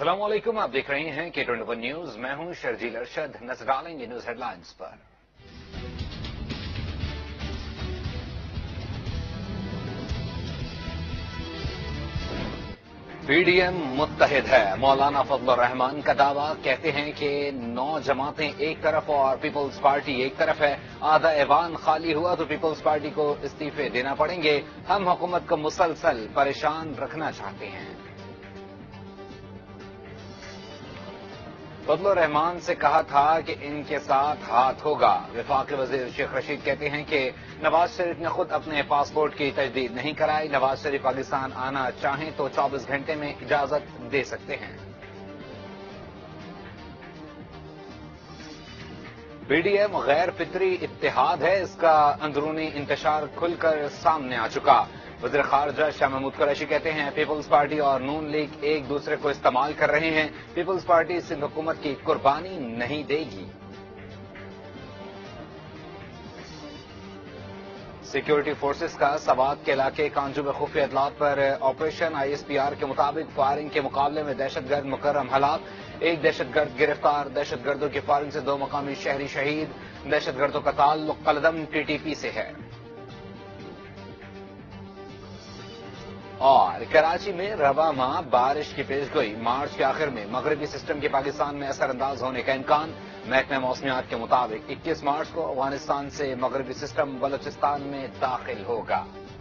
अस्सलाम वालेकुम, आप देख रहे हैं K21 न्यूज। मैं हूं शर्जील अरशद। नजर डालेंगे न्यूज हेडलाइंस पर। पीडीएम मुत्तहिद है, मौलाना फजलुर रहमान का दावा। कहते हैं कि 9 जमातें एक तरफ और पीपल्स पार्टी एक तरफ है। आधा ऐवान खाली हुआ तो पीपल्स पार्टी को इस्तीफे देना पड़ेंगे। हम हुकूमत को मुसलसल परेशान रखना चाहते हैं। फजलुर रहमान से कहा था कि इनके साथ हाथ होगा। वफाकी वजीर शेख रशीद कहते हैं कि नवाज शरीफ ने खुद अपने पासपोर्ट की तजदीद नहीं कराई। नवाज शरीफ पाकिस्तान आना चाहें तो 24 घंटे में इजाजत दे सकते हैं। पीडीएम गैर फितरी इत्तेहाद है, इसका अंदरूनी इंतशार खुलकर सामने आ चुका। वज़ीर ख़ारजा शाह महमूद कुरैशी कहते हैं पीपल्स पार्टी और नून लीग एक दूसरे को इस्तेमाल कर रहे हैं। पीपल्स पार्टी सिंध हुकूमत की कुर्बानी नहीं देगी। सिक्योरिटी फोर्सेस का सवात के इलाके कांजू में खुफिया इतलात पर ऑपरेशन। आईएसपीआर के मुताबिक फायरिंग के मुकाबले में दहशतगर्द मुकर्रम हालात। एक दहशतगर्द गिरफ्तार। दहशतगर्दों की फायरिंग से 2 मकामी शहरी शहीद। दहशतगर्दों का ताल्लुक कलदम टीटीपी से है। और कराची में रवा माह बारिश की पेशगोई। मार्च के आखिर में मगरबी सिस्टम के पाकिस्तान में असरअंदाज होने का इम्कान। महकमा मौसमियात के मुताबिक 21 मार्च को अफगानिस्तान से मगरबी सिस्टम बलोचिस्तान में दाखिल होगा।